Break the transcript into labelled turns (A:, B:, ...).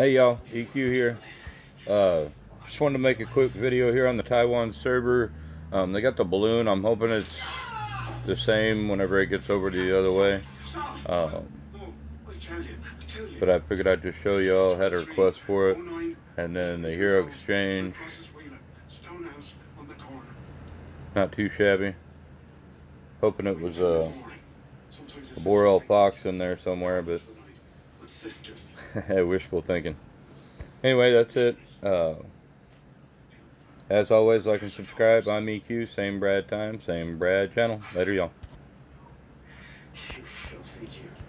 A: Hey y'all, EQ here. Just wanted to make a quick video here on the Taiwan server. They got the balloon. I'm hoping it's the same whenever it gets over to the other way. But I figured I'd just show y'all. Had a request for it, and then the hero exchange. Not too shabby. Hoping it was a Boreal Fox in there somewhere, but wishful thinking. Anyway, that's it. As always, like and subscribe. I'm EQ, same Brad time, same Brad channel. Later, y'all.